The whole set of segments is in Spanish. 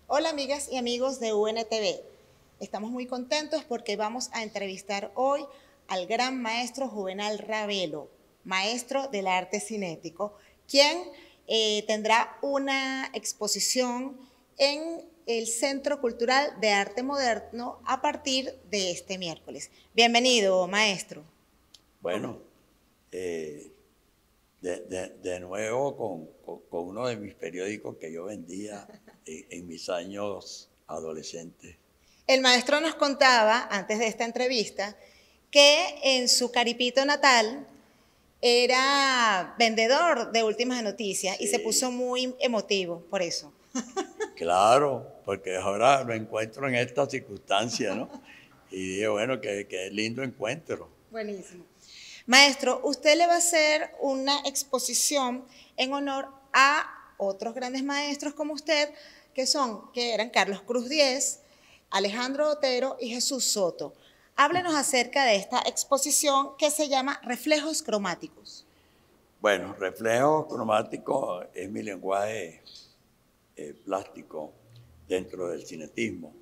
Hola amigas y amigos de UNTV. Estamos muy contentos porque vamos a entrevistar hoy al gran maestro Juvenal Ravelo, maestro del arte cinético, quien tendrá una exposición en el Centro Cultural de Arte Moderno a partir de este miércoles. Bienvenido, maestro. Bueno, de nuevo con uno de mis periódicos que yo vendía en mis años adolescentes. El maestro nos contaba, antes de esta entrevista, que en su Caripito natal era vendedor de Últimas Noticias y se puso Sí, muy emotivo por eso. claro, porque ahora lo encuentro en esta circunstancia, ¿no? Y dije, bueno, qué lindo encuentro. Buenísimo. Maestro, usted le va a hacer una exposición en honor a otros grandes maestros como usted, que eran Carlos Cruz Diez, Alejandro Otero y Jesús Soto. Háblenos acerca de esta exposición que se llama Reflejos Cromáticos. Bueno, reflejo cromático es mi lenguaje plástico dentro del cinetismo.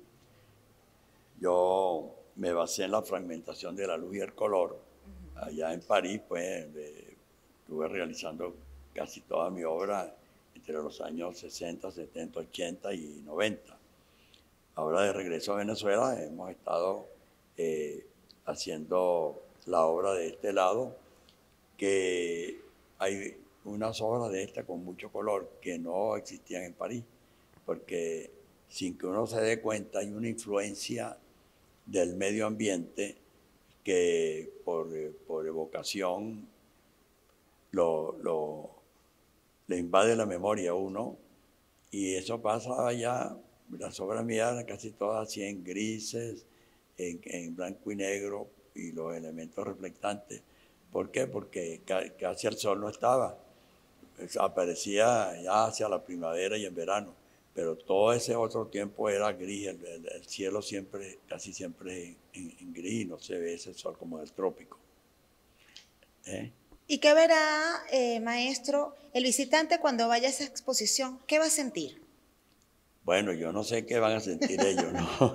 Yo me basé en la fragmentación de la luz y el color. Allá en París, pues, estuve realizando casi toda mi obra entre los años 60, 70, 80 y 90. Ahora de regreso a Venezuela hemos estado haciendo la obra de este lado, que hay unas obras de esta con mucho color que no existían en París, porque sin que uno se dé cuenta hay una influencia del medio ambiente que por evocación lo, lo, le invade la memoria a uno, y eso pasa allá. Las obras mías eran casi todas así en grises, en blanco y negro, y los elementos reflectantes. ¿Por qué? Porque casi el sol no estaba. Aparecía ya hacia la primavera y en verano, pero todo ese otro tiempo era gris. El cielo siempre, casi siempre en gris, no se ve ese sol como del trópico. ¿Eh? ¿Y qué verá, maestro, el visitante cuando vaya a esa exposición? ¿Qué va a sentir? Bueno, yo no sé qué van a sentir ellos, ¿no?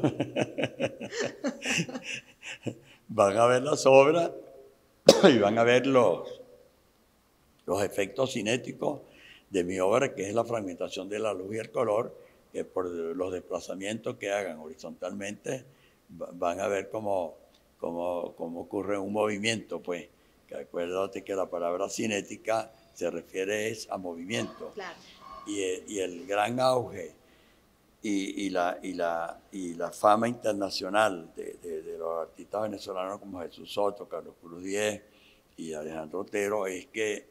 Van a ver las obras y van a ver los efectos cinéticos de mi obra, que es la fragmentación de la luz y el color, que por los desplazamientos que hagan horizontalmente van a ver cómo ocurre un movimiento, pues. Que acuérdate que la palabra cinética se refiere es a movimiento. Claro. Y el gran auge y la fama internacional de los artistas venezolanos como Jesús Soto, Carlos Cruz Diez y Alejandro Otero es que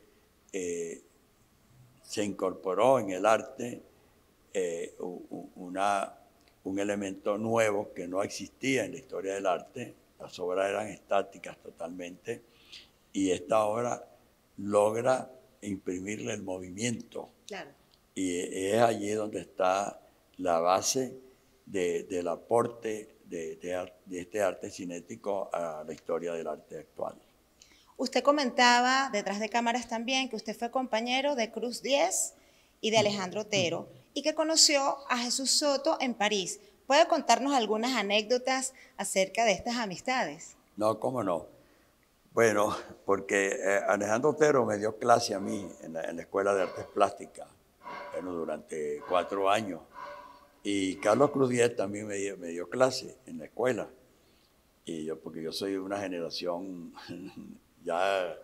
se incorporó en el arte eh, una, un elemento nuevo que no existía en la historia del arte. Las obras eran estáticas totalmente, y esta obra logra imprimirle el movimiento. Claro. Y es allí donde está la base del aporte de este arte cinético a la historia del arte actual. Usted comentaba detrás de cámaras también que usted fue compañero de Cruz Diez y de Alejandro Otero y que conoció a Jesús Soto en París. ¿Puede contarnos algunas anécdotas acerca de estas amistades? No, cómo no. Bueno, porque Alejandro Otero me dio clase a mí en la Escuela de Artes Plásticas, bueno, durante 4 años. Y Carlos Cruz Diez también me dio clase en la escuela. Y yo, porque yo soy de una generación ya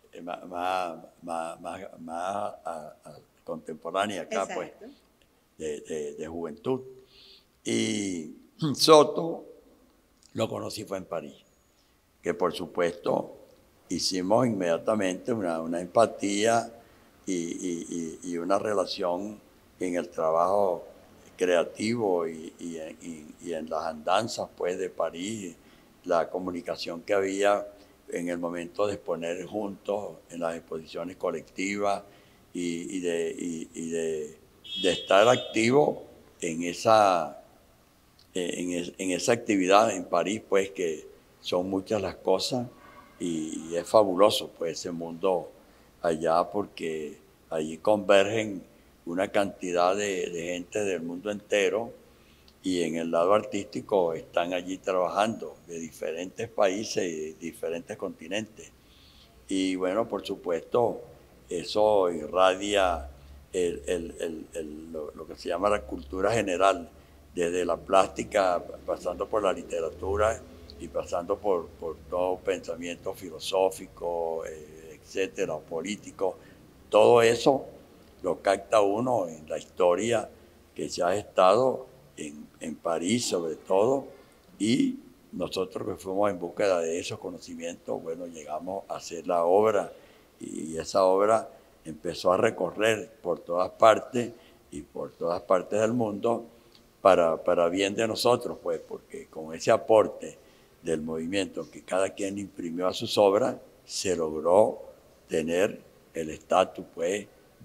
más contemporánea acá, pues, Exacto. de juventud. Y Soto lo conocí fue en París, que por supuesto hicimos inmediatamente una empatía y una relación en el trabajo creativo y en las andanzas, pues, de París, la comunicación que había en el momento de exponer juntos en las exposiciones colectivas y de estar activo en esa actividad en París, pues, que son muchas las cosas, y es fabuloso, pues, ese mundo allá, porque allí convergen una cantidad de gente del mundo entero, y en el lado artístico están allí trabajando de diferentes países y de diferentes continentes. Y bueno, por supuesto, eso irradia lo que se llama la cultura general, desde la plástica, pasando por la literatura y pasando por todo pensamiento filosófico, etcétera, político. Todo eso lo capta uno en la historia que se ha estado en París sobre todo, y nosotros que fuimos en búsqueda de esos conocimientos, bueno, llegamos a hacer la obra y esa obra empezó a recorrer por todas partes y por todas partes del mundo para bien de nosotros, pues, porque con ese aporte del movimiento que cada quien imprimió a sus obras, se logró tener el estatus, pues,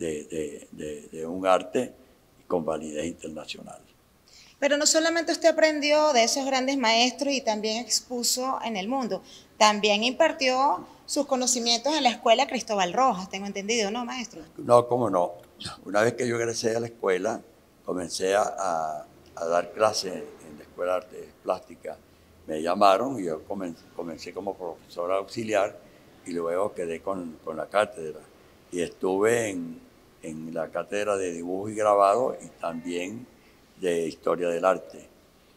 de un arte con validez internacional. Pero no solamente usted aprendió de esos grandes maestros y también expuso en el mundo, también impartió sus conocimientos en la escuela Cristóbal Rojas, tengo entendido, ¿no, maestro? No, cómo no. Una vez que yo egresé a la escuela, comencé a dar clases en la Escuela de Artes Plásticas. Me llamaron y yo comencé como profesor auxiliar y luego quedé con la cátedra. Y estuve en la cátedra de dibujo y grabado y también de historia del arte.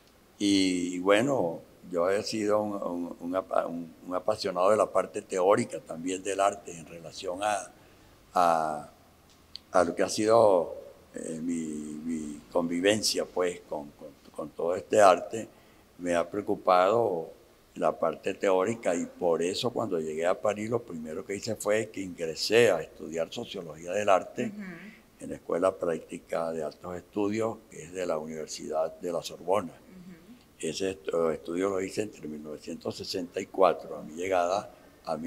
Y bueno, yo he sido un apasionado de la parte teórica también del arte en relación a lo que ha sido mi convivencia pues con todo este arte. Me ha preocupado la parte teórica y por eso cuando llegué a París lo primero que hice fue que ingresé a estudiar sociología del arte en la Escuela Práctica de Altos Estudios, que es de la Universidad de la Sorbona. Ese estudio lo hice entre 1964, a mi llegada, a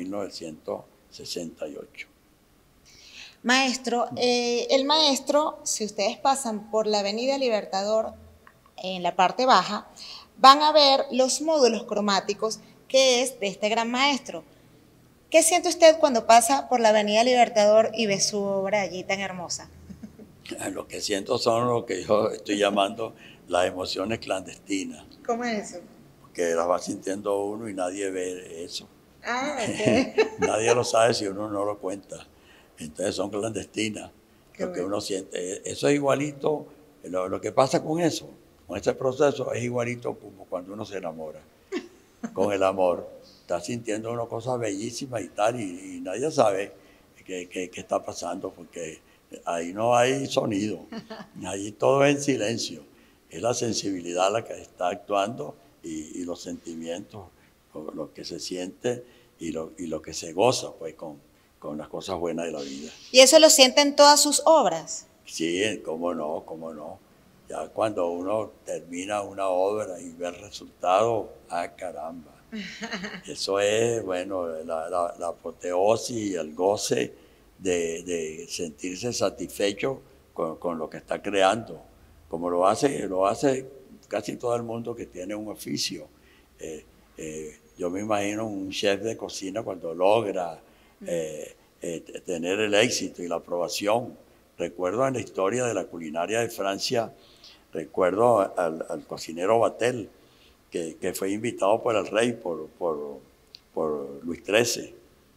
1968. Maestro, el maestro, si ustedes pasan por la Avenida Libertador en la parte baja, van a ver los módulos cromáticos que es de este gran maestro. ¿Qué siente usted cuando pasa por la Avenida Libertador y ve su obra allí tan hermosa? Lo que siento son lo que yo estoy llamando las emociones clandestinas. ¿Cómo es eso? Porque las va sintiendo uno y nadie ve eso. Ah, ok. Nadie lo sabe si uno no lo cuenta. Entonces son clandestinas. Qué Lo que bueno. uno siente. Eso es igualito, lo que pasa con eso, con ese proceso, es igualito como cuando uno se enamora. Con el amor. Está sintiendo una cosa bellísima y tal, y nadie sabe qué está pasando, porque ahí no hay sonido, ahí todo es en silencio. Es la sensibilidad la que está actuando y los sentimientos, lo que se siente y lo que se goza pues con las cosas buenas de la vida. ¿Y eso lo siente en todas sus obras? Sí, cómo no, cómo no. Ya cuando uno termina una obra y ve el resultado, ¡ah, caramba! Eso es, bueno, la apoteosis y el goce de sentirse satisfecho con lo que está creando, como lo hace casi todo el mundo que tiene un oficio. Yo me imagino un chef de cocina cuando logra tener el éxito y la aprobación. Recuerdo en la historia de la culinaria de Francia, recuerdo al cocinero Vatel, que fue invitado por el rey, por Luis XIII,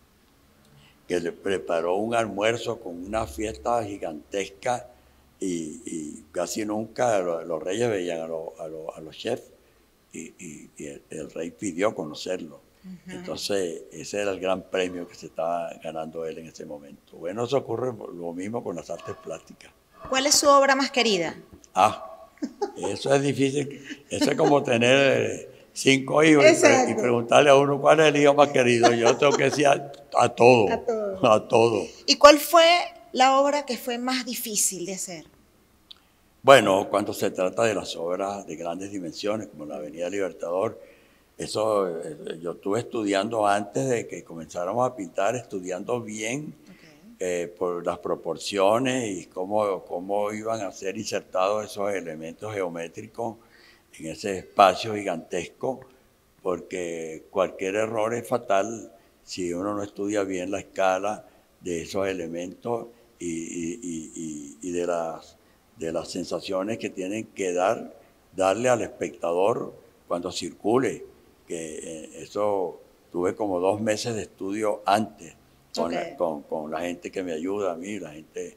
que le preparó un almuerzo con una fiesta gigantesca y casi nunca los reyes veían a los chefs y el rey pidió conocerlo. Entonces ese era el gran premio que se estaba ganando él en ese momento. Bueno, eso ocurre lo mismo con las artes plásticas. ¿Cuál es su obra más querida? Eso es difícil. Eso es como tener 5 hijos y preguntarle a uno cuál es el hijo más querido. Yo tengo que decir a todo. A todo. ¿Y cuál fue la obra que fue más difícil de hacer? Bueno, cuando se trata de las obras de grandes dimensiones, como la Avenida Libertador, eso yo estuve estudiando antes de que comenzáramos a pintar, estudiando bien por las proporciones y cómo iban a ser insertados esos elementos geométricos en ese espacio gigantesco, porque cualquier error es fatal si uno no estudia bien la escala de esos elementos y de las sensaciones que tienen que dar darle al espectador cuando circule, que eso tuve como 2 meses de estudio antes con la gente que me ayuda a mí, la gente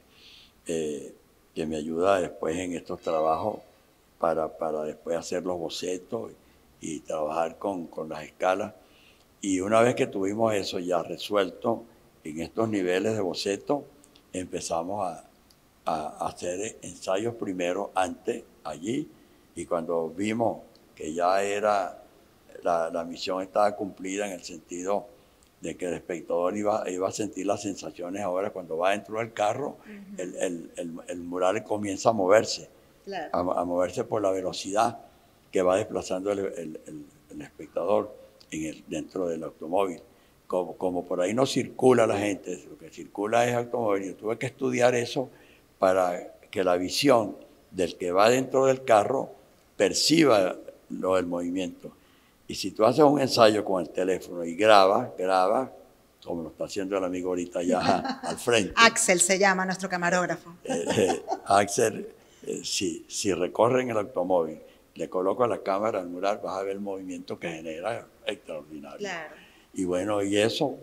que me ayuda después en estos trabajos para después hacer los bocetos y trabajar con las escalas. Y una vez que tuvimos eso ya resuelto en estos niveles de boceto, empezamos a hacer ensayos primero antes allí, y cuando vimos que ya era la misión estaba cumplida en el sentido de que el espectador iba a sentir las sensaciones ahora cuando va dentro del carro, el mural comienza a moverse, claro, a moverse por la velocidad que va desplazando el espectador dentro del automóvil. Como por ahí no circula la gente, lo que circula es automóvil. Yo tuve que estudiar eso para que la visión del que va dentro del carro perciba el movimiento. Y si tú haces un ensayo con el teléfono y grabas, como lo está haciendo el amigo ahorita allá al frente. Axel se llama nuestro camarógrafo. Axel, si recorre en el automóvil, le coloco la cámara al mural, vas a ver el movimiento que genera extraordinario. Claro. Y bueno, y eso,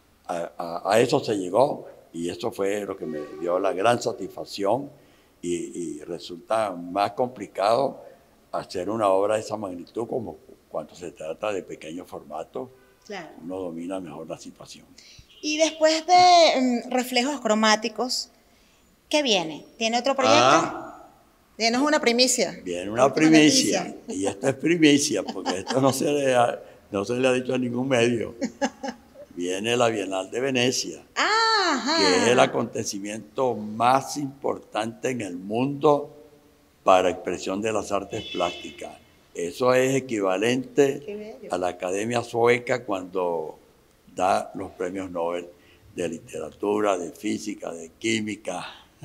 a eso se llegó, y eso fue lo que me dio la gran satisfacción, y resulta más complicado hacer una obra de esa magnitud como cuando se trata de pequeños formatos. Claro. Uno domina mejor la situación. Y después de reflejos cromáticos, ¿qué viene? ¿Tiene otro proyecto? Denos una primicia. Viene una primicia, y esta es primicia, porque esto no se le ha dicho a ningún medio. Viene la Bienal de Venecia, que es el acontecimiento más importante en el mundo para expresión de las artes plásticas. Eso es equivalente a la Academia Sueca cuando da los premios Nobel de literatura, de física, de química.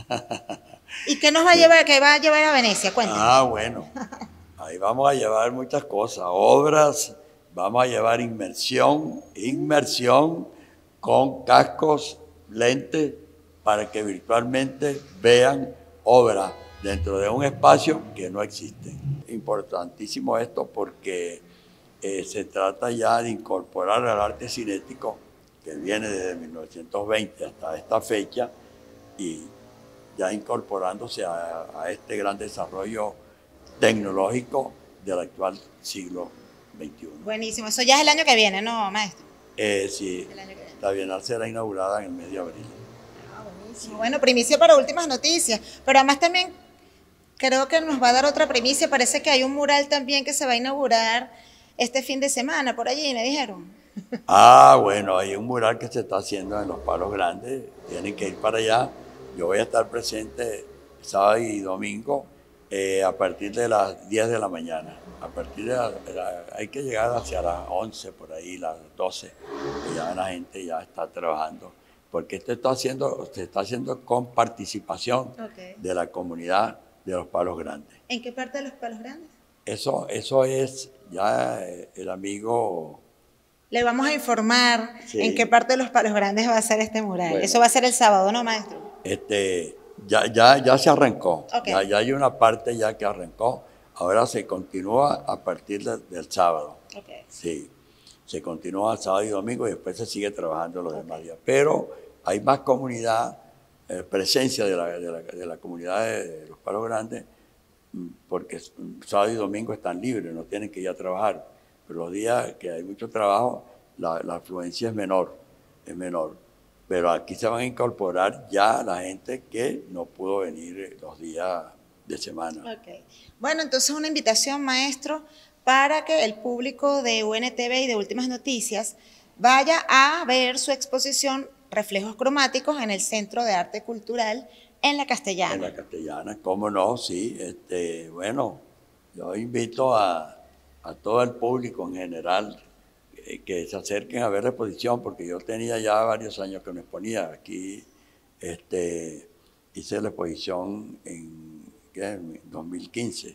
¿Y qué nos va a llevar, qué va a llevar a Venecia? Cuéntanos. Bueno, ahí vamos a llevar muchas cosas, obras, vamos a llevar inmersión con cascos, lentes, para que virtualmente vean obras dentro de un espacio que no existe. Importantísimo esto porque se trata ya de incorporar al arte cinético, que viene desde 1920 hasta esta fecha, y ya incorporándose a este gran desarrollo tecnológico del actual siglo XXI. Buenísimo, eso ya es el año que viene, ¿no, maestro? Sí, la Bienal será inaugurada en el mes de abril. Buenísimo. Bueno, primicia para últimas noticias, pero además también creo que nos va a dar otra primicia. Parece que hay un mural también que se va a inaugurar este fin de semana, por allí me dijeron. Bueno, hay un mural que se está haciendo en Los Palos Grandes, tienen que ir para allá. Yo voy a estar presente sábado y domingo a partir de las 10 de la mañana. Hay que llegar hacia las 11, por ahí, las 12, y ya la gente ya está trabajando. Porque se está haciendo con participación de la comunidad de Los Palos Grandes. ¿En qué parte de Los Palos Grandes? Eso es ya el amigo... Le vamos a informar en qué parte de Los Palos Grandes va a ser este mural. Bueno, eso va a ser el sábado, ¿no, maestro? Ya se arrancó. Ya hay una parte ya que arrancó. Ahora se continúa a partir del sábado. Sí, se continúa sábado y domingo y después se sigue trabajando los demás días. Pero hay más comunidad, presencia de la comunidad de Los Palos Grandes, porque sábado y domingo están libres, no tienen que ir a trabajar. Pero los días que hay mucho trabajo, la afluencia es menor. Pero aquí se van a incorporar ya la gente que no pudo venir los días de semana. Bueno, entonces una invitación, maestro, para que el público de UNTV y de Últimas Noticias vaya a ver su exposición Reflejos Cromáticos en el Centro de Arte Cultural en La Castellana. En La Castellana, cómo no, sí. Bueno, yo invito a todo el público en general que se acerquen a ver la exposición, porque yo tenía ya varios años que me exponía. Aquí hice la exposición en 2015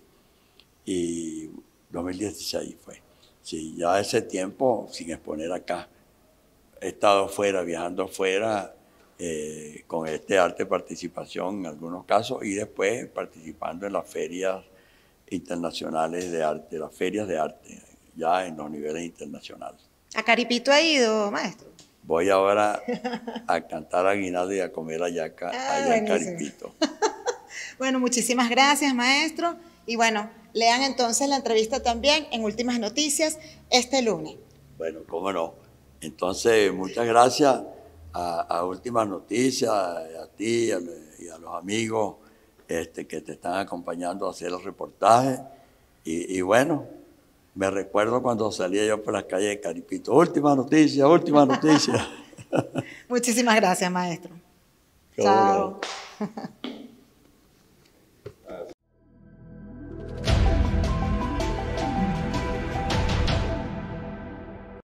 y 2016 fue. Sí, ya ese tiempo sin exponer acá. He estado fuera, viajando fuera con este arte de participación en algunos casos y después participando en las ferias internacionales de arte, las ferias de arte, ya en los niveles internacionales. ¿A Caripito ha ido, maestro? Voy ahora a cantar aguinaldo y a comer hallaca allá en buenísimo. Caripito. Bueno, muchísimas gracias, maestro. Y bueno, lean entonces la entrevista también en Últimas Noticias este lunes. Bueno, cómo no. Entonces, muchas gracias a Últimas Noticias, a ti y a los amigos que te están acompañando a hacer el reportaje. Y bueno, me recuerdo cuando salía yo por las calles de Caripito. Última noticia, última noticia. Muchísimas gracias, maestro. Cómo no. Chao.